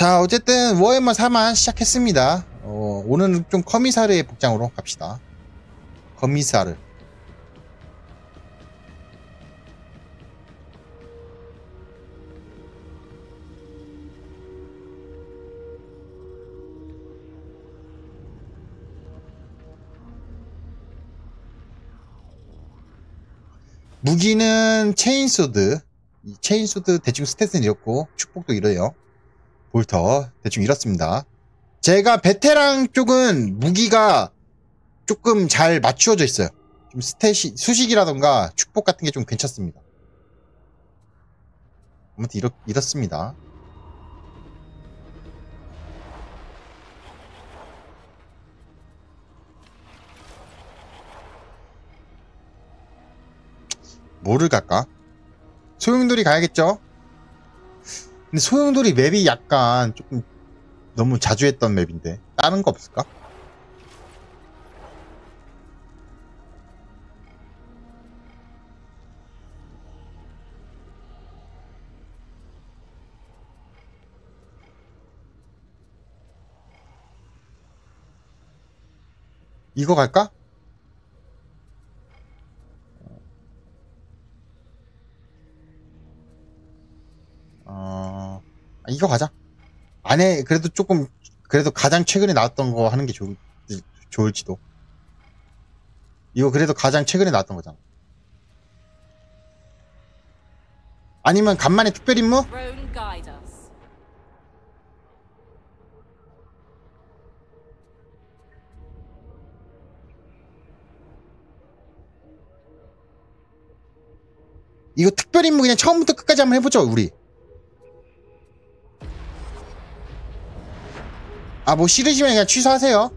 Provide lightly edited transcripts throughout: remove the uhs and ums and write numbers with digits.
자, 어쨌든 워해머 4만 시작했습니다. 오늘은 좀 커미사르의 복장으로 갑시다. 커미사르. 무기는 체인소드. 이 체인소드 대충 스탯은 이렇고 축복도 이래요. 볼터 대충 이렇습니다. 제가 베테랑 쪽은 무기가 조금 잘 맞추어져 있어요. 좀 스탯이 수식이라던가 축복 같은 게 좀 괜찮습니다. 아무튼 이렇습니다. 뭐를 갈까? 소용돌이 가야겠죠? 근데 소용돌이 맵이 약간 조금 너무 자주 했던 맵인데 다른 거 없을까? 이거 갈까? 이거 가자. 안에 그래도 조금 그래도 가장 최근에 나왔던 거 하는 게 좋을지도. 이거 그래도 가장 최근에 나왔던 거잖아. 아니면 간만에 특별 임무? 이거 특별 임무 그냥 처음부터 끝까지 한번 해보죠, 우리. 뭐 싫으시면 그냥 취소하세요.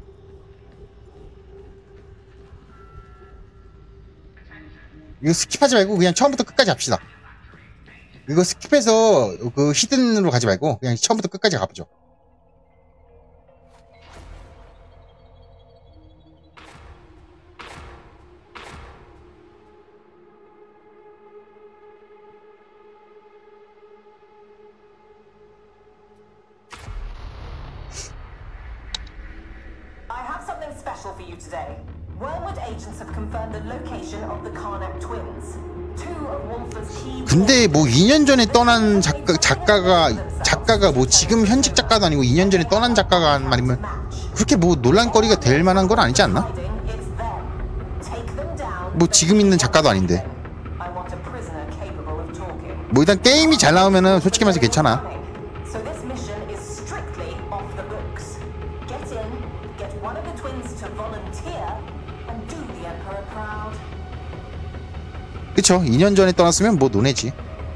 이거 스킵하지 말고 그냥 처음부터 끝까지 합시다. 이거 스킵해서 그 히든으로 가지 말고 그냥 처음부터 끝까지 가보죠. For you today. Wormwood agents have confirmed the location of the Karnak twins. Two of Wolfer's key. 근데 뭐 2년 전에 떠난 작가가 뭐 지금 현직 작가도 아니고 2년 전에 떠난 작가가 한 말이면 그렇게 뭐 논란거리가 될 만한 건 아니지 않나? 뭐 지금 있는 작가도 아닌데. 뭐 일단 게임이 잘 나오면은 솔직히 말해서 괜찮아. 그쵸, 2년 전에 떠났으면 뭐 논해지.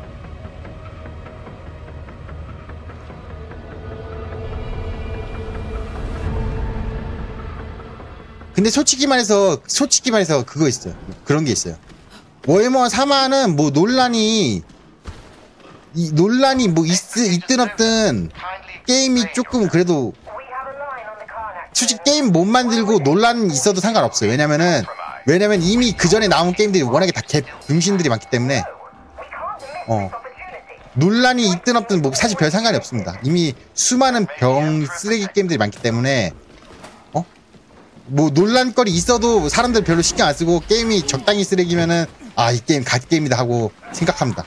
근데 솔직히 말해서 그거 있어요. 그런 게 있어요. 워해머 4만은 뭐 논란이 뭐 있든 없든 게임이 조금 그래도 솔직히 게임 못 만들고 논란 있어도 상관없어요. 왜냐면 이미 그 전에 나온 게임들이 워낙에 다 병신들이 많기 때문에 논란이 있든 없든 뭐 사실 별 상관이 없습니다. 이미 수많은 쓰레기 게임들이 많기 때문에 뭐 논란거리 있어도 사람들 별로 신경 안 쓰고 게임이 적당히 쓰레기면은 이 게임 갓게임이다 하고 생각합니다.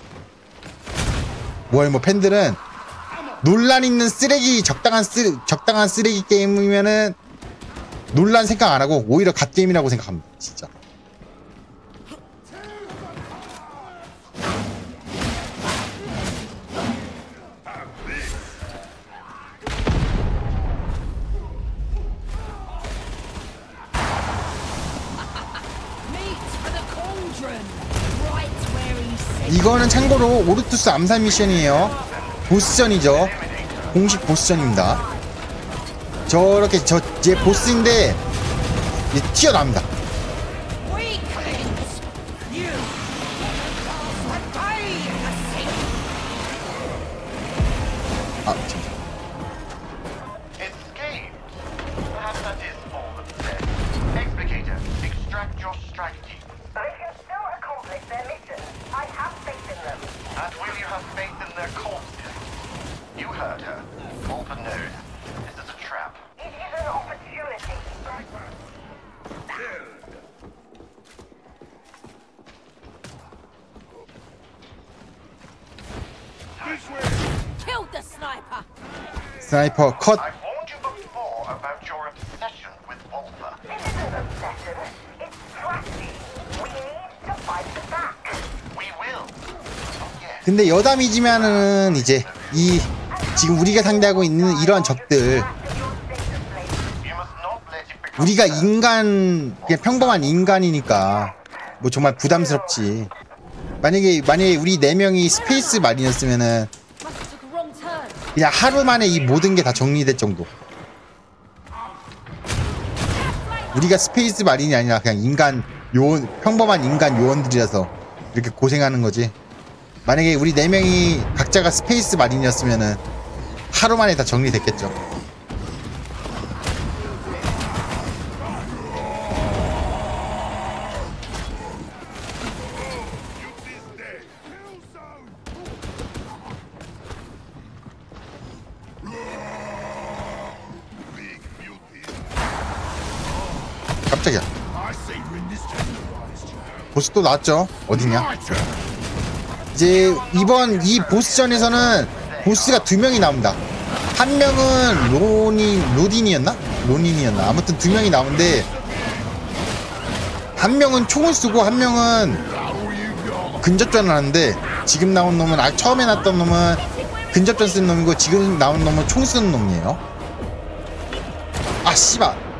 뭐 팬들은 논란 있는 쓰레기 적당한 쓰레기 게임이면은 논란 생각 안 하고 오히려 갓게임이라고 생각합니다. 진짜. 이거는 참고로 오르투스 암살 미션이에요. 보스전이죠. 공식 보스전입니다. 저렇게 제 보스인데 튀어나옵니다. 스나이퍼 컷. I warned you before about your obsession with Volta. This isn't obsession. It's strategy. We need to fight them back. We will. Oh, yes. 근데 여담이지만은 이제 이 지금 우리가 상대하고 있는 이러한 적들, You must not let it become 우리가 인간, 그냥 평범한 인간이니까 뭐 정말 부담스럽지. 만약에 우리 4명이 스페이스 마린이었으면은 그냥 하루 만에 이 모든 게 다 정리될 정도. 우리가 스페이스 마린이 아니라 그냥 인간 요원, 평범한 인간 요원들이라서 이렇게 고생하는 거지. 만약에 우리 4명이 각자가 스페이스 마린이었으면은 하루 만에 다 정리됐겠죠. 깜짝이야. 보스 또 나왔죠? 어디냐? 이제 이번 이 보스전에서는 보스가 2명이 나옵니다. 한 명은 로딘이었나? 아무튼 2명이 나오는데, 한 명은 총을 쏘고 한 명은 근접전을 하는데, 지금 나온 놈은 처음에 나왔던 놈은 근접전 쓰는 놈이고, 지금 나온 놈은 총 쓰는 놈이에요. 아 씨발.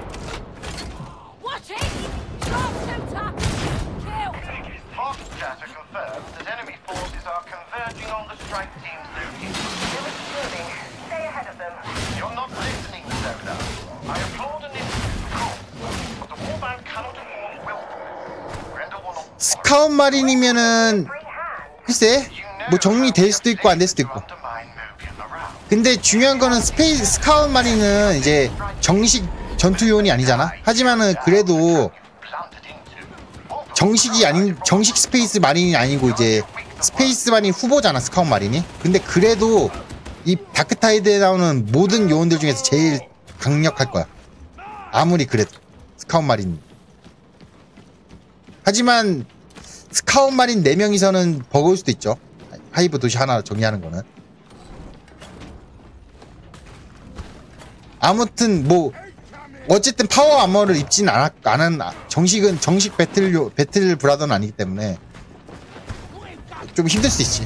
Fast data confirms that enemy forces are converging on the strike team's location. They're exploding. Stay ahead of them. You're not listening, Zola. I applaud an instinct, but the warband cannot afford willfulness. Grendel will not. 스카웃 마린이면은 Free hand. 글쎄 뭐 정리될 수도 있고 안 될 수도 있고. Undermine movement around. 근데 중요한 거는 스카웃 마린은 이제 정식 전투 요원이 아니잖아. 하지만은 그래도 Planted into. 정식 스페이스 마린이 아니고 이제 스페이스 마린 후보잖아, 스카웃 마린이. 근데 그래도 이 다크타이드에 나오는 모든 요원들 중에서 제일 강력할 거야. 아무리 그래도 스카웃 마린. 하지만 스카웃 마린 4명이서는 버거울 수도 있죠. 하이브 도시 하나 정리하는 거는. 아무튼 뭐 어쨌든 파워 아머를 입진 않은 정식 배틀 브라더는 아니기 때문에 좀 힘들 수 있지.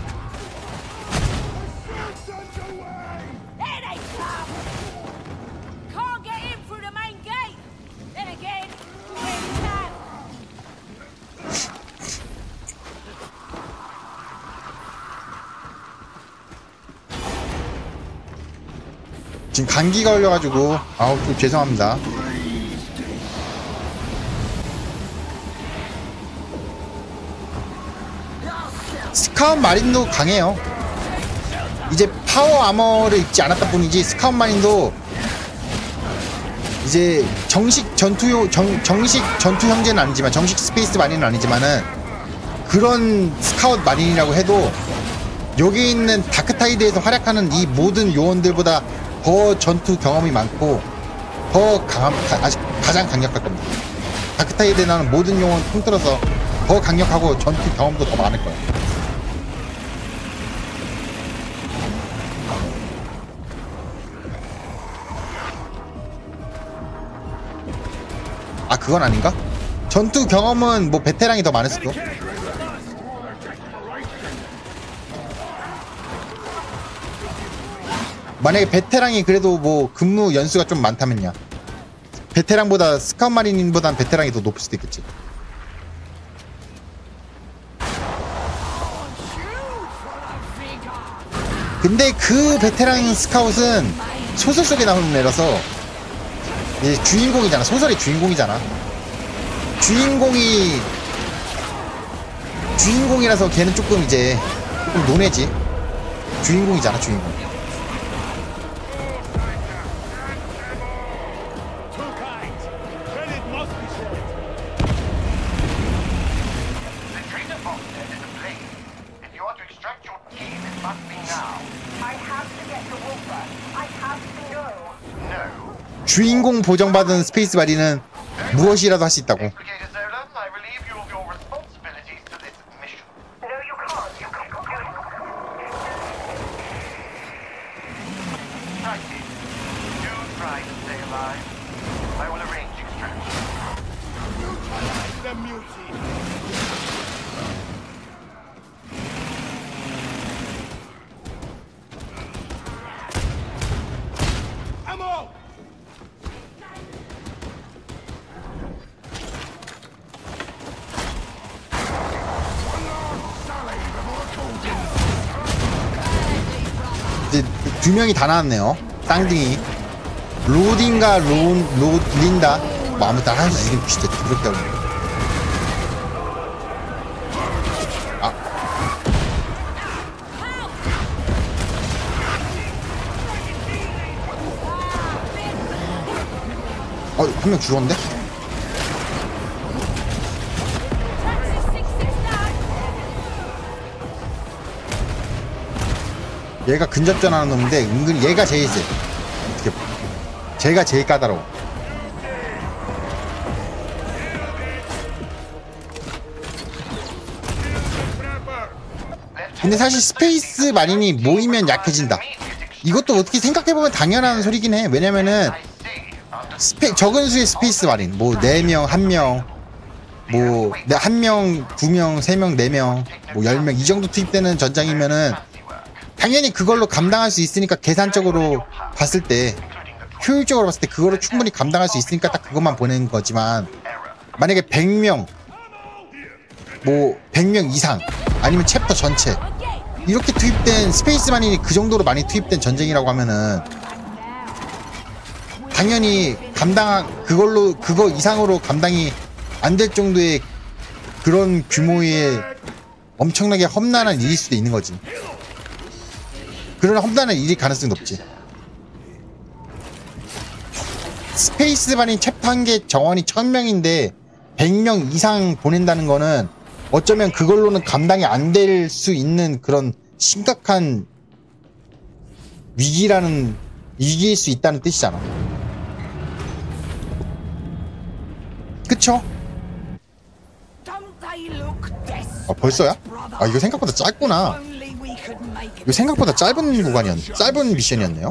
지금 감기가 걸려가지고 아우 좀 죄송합니다. 스카웃 마린도 강해요. 이제 파워 아머를 입지 않았다 뿐이지 스카웃 마린도 이제 정식 전투 형제는 아니지만 정식 스페이스 마린은 아니지만은 그런 스카웃 마린이라고 해도 여기 있는 다크타이드에서 활약하는 이 모든 요원들보다 더 전투 경험이 많고 더 가장 강력할 겁니다. 다크타이드에 나오는 모든 요원 통틀어서 더 강력하고 전투 경험도 더 많을 거예요. 아 그건 아닌가? 전투 경험은 뭐 베테랑이 더 많을 수도. 만약에 베테랑이 그래도 뭐 근무 연수가 좀 많다면야 베테랑보다 스카웃 마린보단 베테랑이 더 높을 수도 있겠지. 근데 그 베테랑 스카웃은 소설 속에 나오는 애라서 이제 주인공이잖아. 소설의 주인공이잖아. 주인공이라서 걔는 조금 이제 조금 논해지. 주인공이잖아, 주인공. 주인공 보정받은 스페이스 마린은 무엇이라도 할 수 있다고. Brigadier Zola, I relieve you of your responsibilities to this mission. No, you can't. You can't. I 이제 두 명이 다 나왔네요. 쌍둥이. 로딘가 린다. 뭐 아무튼 하나씩 이름 진짜 그렇게 하고. 아. 한 명 죽었는데? 얘가 근접전하는 놈인데 은근히 얘가 제일 세. 어떻게 제가 제일 까다로워. 근데 사실 스페이스 마린이 모이면 약해진다. 이것도 어떻게 생각해보면 당연한 소리긴 해. 왜냐면은 적은 수의 스페이스 마린 뭐 4명, 1명 뭐 1명, 2명, 3명, 4명 뭐 10명 이 정도 투입되는 전장이면은 당연히 그걸로 감당할 수 있으니까 계산적으로 봤을 때 효율적으로 봤을 때 그거를 충분히 감당할 수 있으니까 딱 그것만 보낸 거지만 만약에 100명 뭐 100명 이상 아니면 챕터 전체 이렇게 투입된 스페이스 마린이 그 정도로 많이 투입된 전쟁이라고 하면은 당연히 그거 이상으로 감당이 안 될 정도의 그런 규모의 엄청나게 험난한 일일 수도 있는 거지. 그런 험난한 일이 가능성이 높지. 스페이스 마린 챕터 한 개 정원이 1000명인데 100명 이상 보낸다는 거는 어쩌면 그걸로는 감당이 안 될 수 있는 그런 심각한 위기일 수 있다는 뜻이잖아. 그쵸? 벌써야? 이거 생각보다 짧구나. 이거 생각보다 짧은 미션이었네요.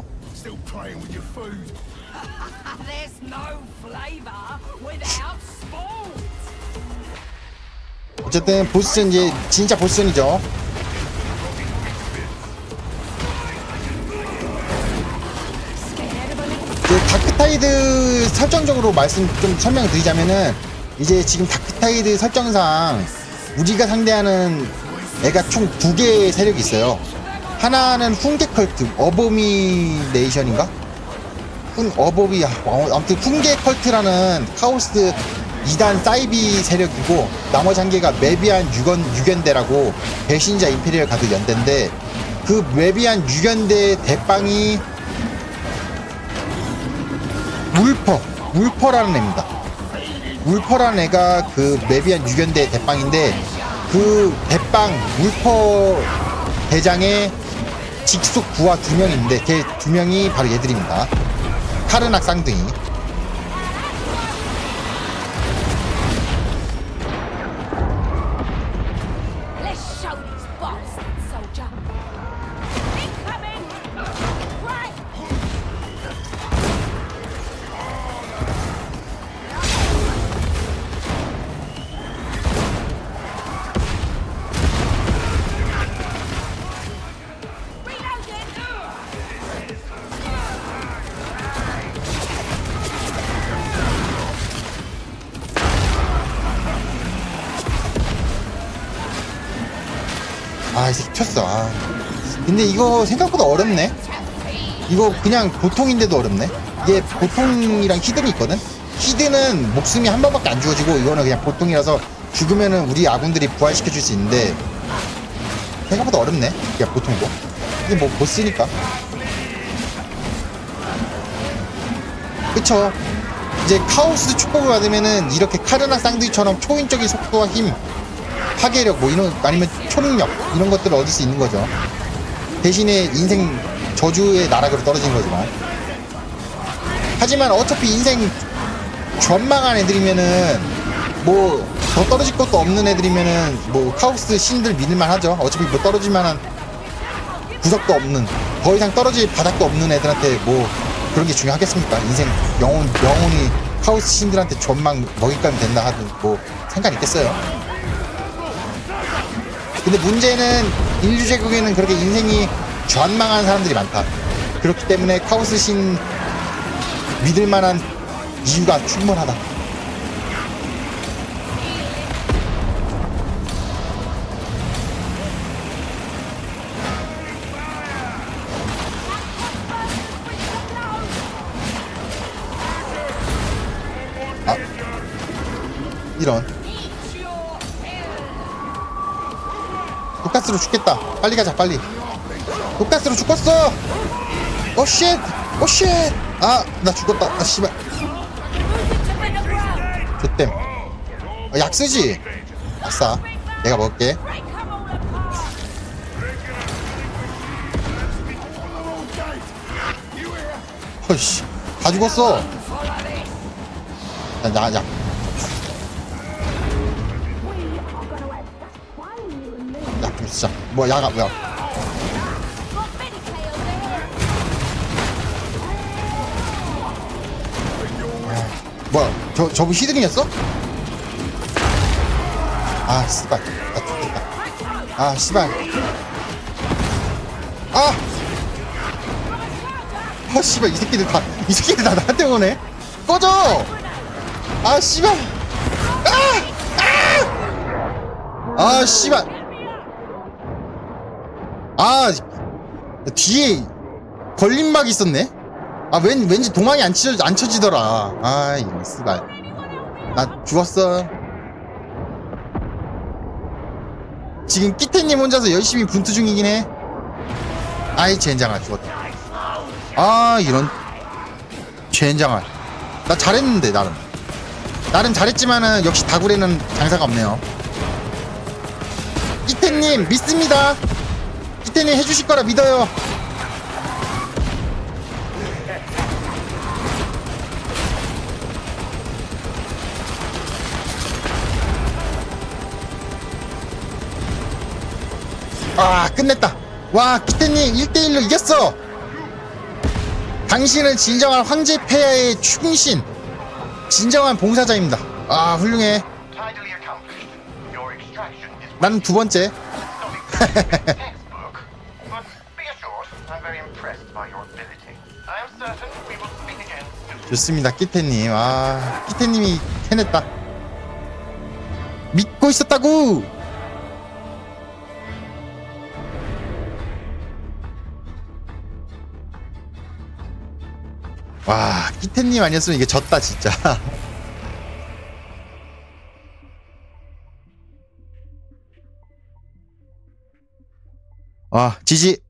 어쨌든 보스는 이제 진짜 보스전이죠. 다크타이드 설정적으로 좀 설명드리자면은 이제 지금 다크타이드 설정상 우리가 상대하는 애가 총 2개의 세력이 있어요. 하나는 훈계 컬트, 어보미네이션인가? 아무튼 훈계 컬트라는 카오스 2단 사이비 세력이고 나머지 한 개가 메비안 유견대라고 배신자 임페리얼 가드 연대인데 그 메비안 유견대 대빵이 울퍼라는 애입니다. 울퍼라는 애가 그 메비안 유견대 대빵인데 그 대빵 울퍼 대장의 직속 부하 2명인데 걔 2명이 바로 얘들입니다. 카르낙 쌍둥이. 이 새끼 쳤어. 근데 이거 생각보다 어렵네. 이거 그냥 보통인데도 어렵네. 이게 보통이랑 히든이 있거든. 히든은 목숨이 한 번밖에 안 주어지고 이거는 그냥 보통이라서 죽으면은 우리 아군들이 부활시켜줄 수 있는데 생각보다 어렵네. 그냥 보통이고 이게 뭐 보스니까. 그쵸. 이제 카오스 축복을 받으면은 이렇게 카르나 쌍둥이처럼 초인적인 속도와 힘, 파괴력 뭐 이런 아니면 초능력 이런 것들을 얻을 수 있는 거죠. 대신에 인생 저주의 나락으로 떨어진 거지만 하지만 어차피 인생 전망한 애들이면은 뭐 더 떨어질 것도 없는 애들이면은 뭐 카오스 신들 믿을만 하죠. 어차피 뭐 떨어질 만한 구석도 없는 더 이상 떨어질 바닥도 없는 애들한테 뭐 그런 게 중요하겠습니까? 인생 영혼이 카오스 신들한테 전망 먹잇감이 된다 하든 뭐 상관 있겠어요. 근데 문제는 인류 제국에는 그렇게 인생이 전망한 사람들이 많다. 그렇기 때문에 카오스 신 믿을 만한 이유가 충분하다. 아, 이런. 독가스로 죽겠다. 빨리 가자, 빨리. 독가스로 죽었어. 오 쉣, 오 쉣. 아, 나 죽었다. 아, 씨발. 좋댐. 아, 약 쓰지. 아싸. 내가 먹을게. 허이씨, 다 죽었어. 약. 약 좀 쓰자. 뭐야, 야가 뭐야? 뭐야, 저분 히든이었어? 아, 씨발. 나 죽겠다. 아, 씨발. 아! 아, 씨발, 이 새끼들 다 나한테 오네? 꺼져! 아, 씨발! 아! 아, 씨발! 아, 뒤에 걸림막이 있었네? 아, 왠지 도망이 안 쳐지더라. 아, 이런, 씨발. 나 죽었어. 지금 끼태님 혼자서 열심히 분투 중이긴 해. 아이, 젠장아, 죽었다. 아, 이런. 젠장아. 나 잘했는데, 나름 잘했지만은, 역시 다굴에는 장사가 없네요. 끼태님, 믿습니다. 끼태님 해주실 거라 믿어요. 아, 끝냈다. 와, 끼태님 1대1로 이겼어. 당신은 진정한 황제 폐하의 충신, 진정한 봉사자입니다. 아, 훌륭해. Tidily accomplished. Your extraction is 나는 두 번째. textbook. But be assured, I'm very impressed by your ability. I am certain we will speak again soon. 좋습니다, 끼태님. 아, 끼태님이 해냈다. 믿고 있었다고. 와, 끼태님 아니었으면 이게 졌다 진짜. 아, 지지.